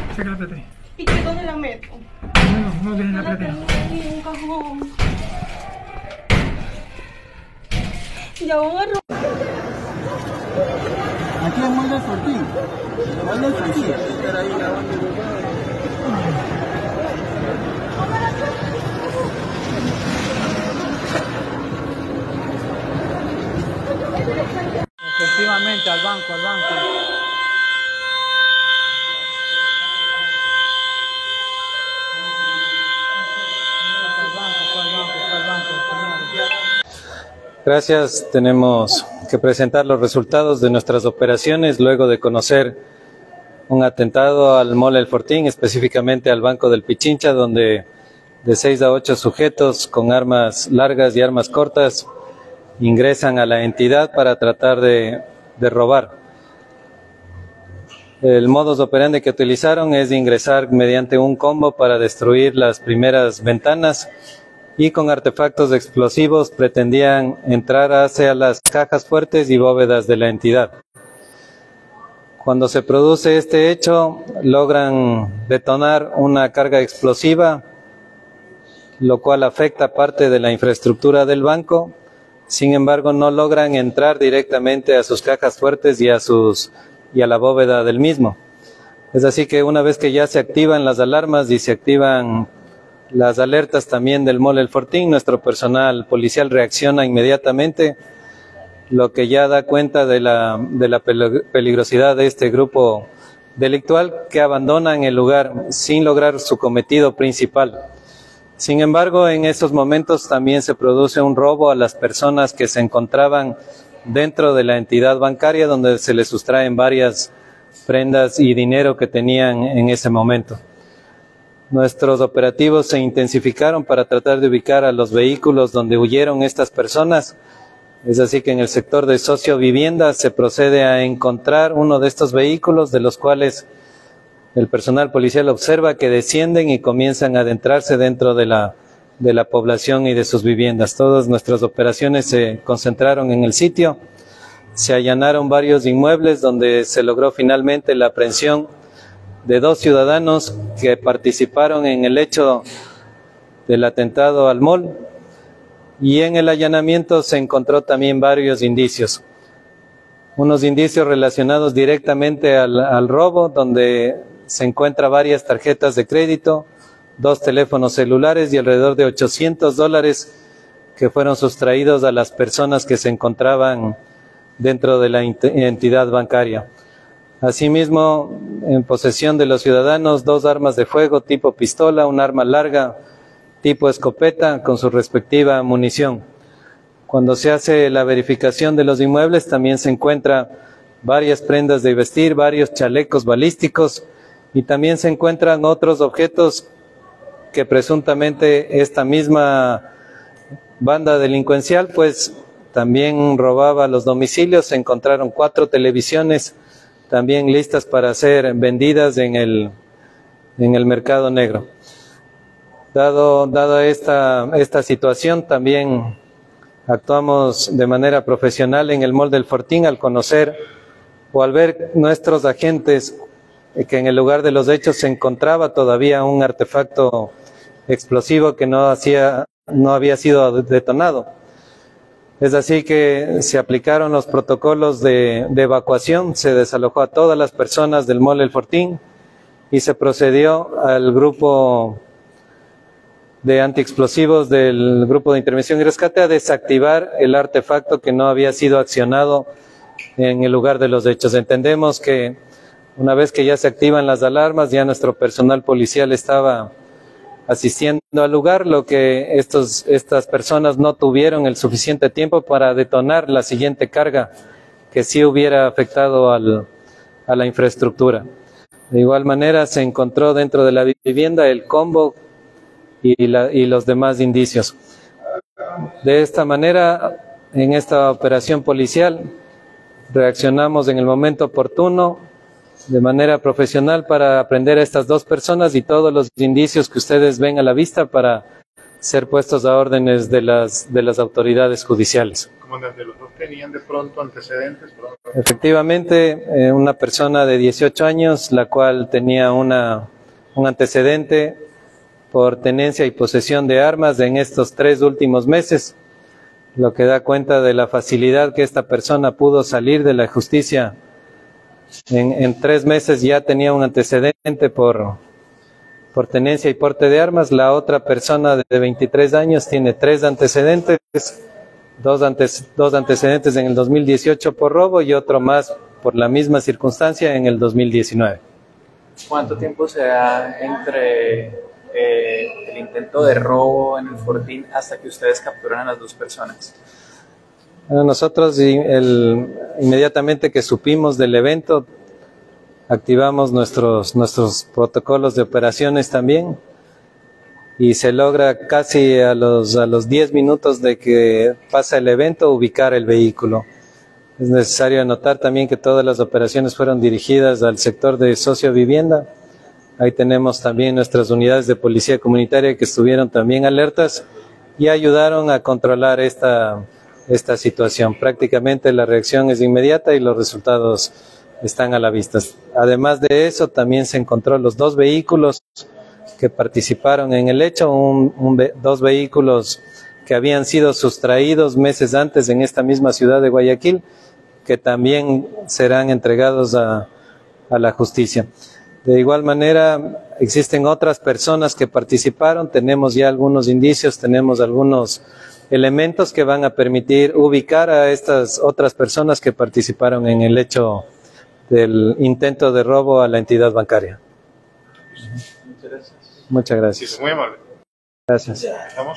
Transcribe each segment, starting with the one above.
Saca la plata ahí. ¿Y que dónde la meto? No dejes la No la plata tengo ahí. ahí en un cajón. Ya van a robar. Aquí es Molde Fortín. Molde Fortín. Espera ahí grabando. Efectivamente, al banco, al banco. Gracias. Tenemos que presentar los resultados de nuestras operaciones luego de conocer un atentado al Mall El Fortín, específicamente al Banco del Pichincha, donde de 6 a 8 sujetos con armas largas y armas cortas ingresan a la entidad para tratar de robar. El modus operandi que utilizaron es de ingresar mediante un combo para destruir las primeras ventanas y con artefactos explosivos pretendían entrar hacia las cajas fuertes y bóvedas de la entidad. Cuando se produce este hecho, logran detonar una carga explosiva, lo cual afecta parte de la infraestructura del banco. Sin embargo, no logran entrar directamente a sus cajas fuertes y a la bóveda del mismo. Es así que una vez que ya se activan las alarmas y se activan las alertas también del Mall El Fortín, nuestro personal policial reacciona inmediatamente, lo que ya da cuenta de la peligrosidad de este grupo delictual, que abandonan el lugar sin lograr su cometido principal. Sin embargo, en esos momentos también se produce un robo a las personas que se encontraban dentro de la entidad bancaria, donde se les sustraen varias prendas y dinero que tenían en ese momento. Nuestros operativos se intensificaron para tratar de ubicar a los vehículos donde huyeron estas personas. Es así que en el sector de sociovivienda se procede a encontrar uno de estos vehículos, de los cuales el personal policial observa que descienden y comienzan a adentrarse dentro de la población y de sus viviendas. Todas nuestras operaciones se concentraron en el sitio. Se allanaron varios inmuebles donde se logró finalmente la aprehensión de 2 ciudadanos que participaron en el hecho del atentado al mall, y en el allanamiento se encontró también varios indicios. Unos indicios relacionados directamente al robo, donde se encuentran varias tarjetas de crédito, 2 teléfonos celulares y alrededor de $800 que fueron sustraídos a las personas que se encontraban dentro de la entidad bancaria. Asimismo, en posesión de los ciudadanos, 2 armas de fuego tipo pistola, un arma larga tipo escopeta con su respectiva munición. Cuando se hace la verificación de los inmuebles, también se encuentra varias prendas de vestir, varios chalecos balísticos, y también se encuentran otros objetos que presuntamente esta misma banda delincuencial pues también robaba los domicilios. Se encontraron 4 televisiones también listas para ser vendidas en el mercado negro. Dada esta situación, también actuamos de manera profesional en el Mall del Fortín al conocer o al ver nuestros agentes que en el lugar de los hechos se encontraba todavía un artefacto explosivo que no había sido detonado. Es así que se aplicaron los protocolos de evacuación, se desalojó a todas las personas del Mall El Fortín y se procedió al grupo de antiexplosivos del Grupo de Intervención y Rescate a desactivar el artefacto que no había sido accionado en el lugar de los hechos. Entendemos que una vez que ya se activan las alarmas, ya nuestro personal policial estaba asistiendo al lugar, lo que estas personas no tuvieron el suficiente tiempo para detonar la siguiente carga que sí hubiera afectado a la infraestructura. De igual manera se encontró dentro de la vivienda el combo y los demás indicios. De esta manera, en esta operación policial, reaccionamos en el momento oportuno, de manera profesional, para aprender a estas 2 personas y todos los indicios que ustedes ven a la vista para ser puestos a órdenes de las autoridades judiciales. comandante, ¿los dos tenían de pronto antecedentes? Efectivamente, una persona de 18 años, la cual tenía un antecedente por tenencia y posesión de armas en estos 3 últimos meses, lo que da cuenta de la facilidad que esta persona pudo salir de la justicia. En 3 meses ya tenía un antecedente por tenencia y porte de armas. La otra persona de 23 años tiene 3 antecedentes, dos antecedentes en el 2018 por robo y otro más por la misma circunstancia en el 2019. ¿Cuánto tiempo se da entre el intento de robo en el Fortín hasta que ustedes capturan a las 2 personas? Bueno, nosotros inmediatamente que supimos del evento, activamos nuestros protocolos de operaciones también y se logra casi a los 10 minutos de que pasa el evento ubicar el vehículo. Es necesario anotar también que todas las operaciones fueron dirigidas al sector de sociovivienda. Ahí tenemos también nuestras unidades de policía comunitaria que estuvieron también alertas y ayudaron a controlar esta situación. Prácticamente la reacción es inmediata y los resultados están a la vista. Además de eso, también se encontró los 2 vehículos que participaron en el hecho, 2 vehículos que habían sido sustraídos meses antes en esta misma ciudad de Guayaquil, que también serán entregados a la justicia. De igual manera, existen otras personas que participaron, tenemos ya algunos indicios, tenemos algunos elementos que van a permitir ubicar a estas otras personas que participaron en el hecho del intento de robo a la entidad bancaria. Muchas gracias. Muchas gracias. Sí, muy amable. Gracias. ¿Estamos?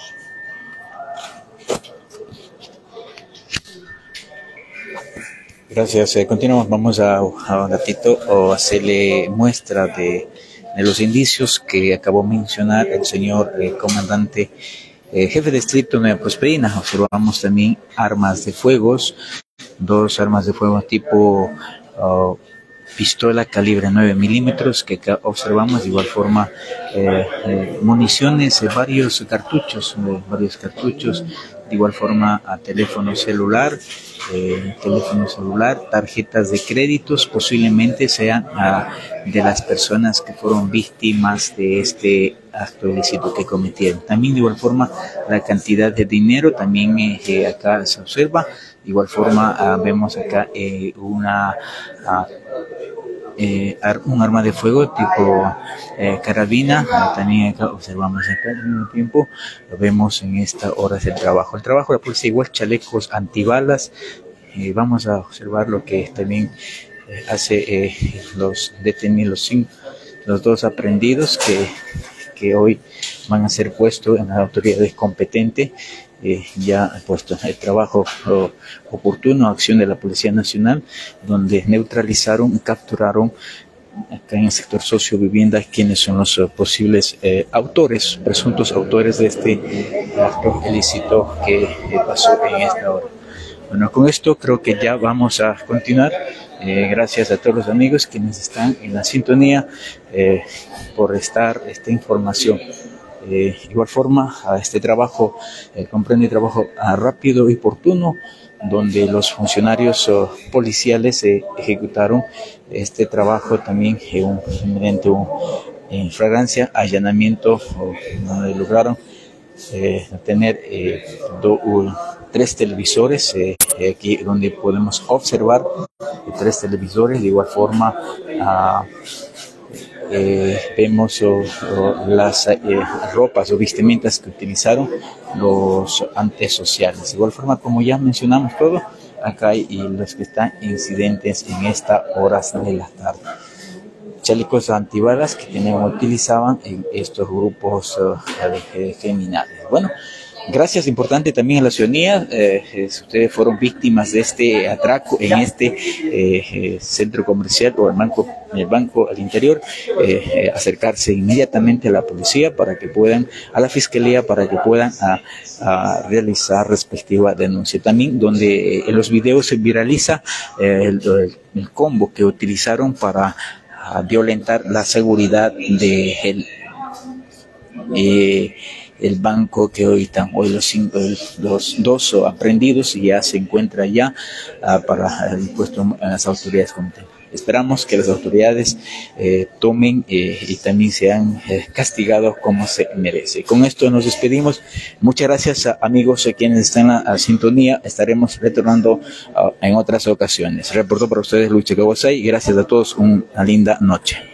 Gracias. Continuamos. Vamos a un ratito hacerle muestra de los indicios que acabó de mencionar el señor comandante jefe de distrito Nueva Prosperina. Observamos también armas de fuego, 2 armas de fuego tipo pistola calibre 9 milímetros que observamos, de igual forma municiones, varios cartuchos, de igual forma a teléfono celular, tarjetas de créditos, posiblemente sean de las personas que fueron víctimas de este acto ilícito que cometieron. También de igual forma la cantidad de dinero también acá se observa. De igual forma vemos acá un arma de fuego tipo carabina. También acá observamos acá al mismo tiempo, lo vemos en estas horas del trabajo. El trabajo de la policía, igual chalecos antibalas. Vamos a observar lo que también hace los detenidos, los 2 aprendidos que hoy van a ser puestos en las autoridades competentes. Ya puesto el trabajo oportuno, acción de la Policía Nacional, donde neutralizaron y capturaron acá en el sector socio-vivienda quienes son los posibles autores, presuntos autores de este acto ilícito que pasó en esta hora. Bueno, con esto creo que ya vamos a continuar. Gracias a todos los amigos quienes están en la sintonía por esta información. Igual forma, a este trabajo comprende trabajo rápido y oportuno, donde los funcionarios policiales ejecutaron este trabajo también mediante en flagrancia allanamiento, donde lograron tener 3 televisores, aquí donde podemos observar 3 televisores. De igual forma vemos las ropas o vestimentas que utilizaron los antisociales. De igual forma, como ya mencionamos todo, acá hay los que están incidentes en estas horas de la tarde. Chalecos antibalas que utilizaban en estos grupos criminales. Bueno, gracias, importante también a la ciudadanía. Ustedes fueron víctimas de este atraco en este centro comercial o el banco al interior. Acercarse inmediatamente a la policía para que puedan, a la fiscalía para que puedan realizar respectiva denuncia. También donde en los videos se viraliza el combo que utilizaron para violentar la seguridad de el banco que hoy los dos aprendidos ya se encuentra ya para el puesto a las autoridades competentes. Esperamos que las autoridades tomen y también sean castigados como se merece. Con esto nos despedimos. Muchas gracias a amigos quienes están en la sintonía. Estaremos retornando en otras ocasiones. Reportó para ustedes Luis Checabosay. Gracias a todos. Una linda noche.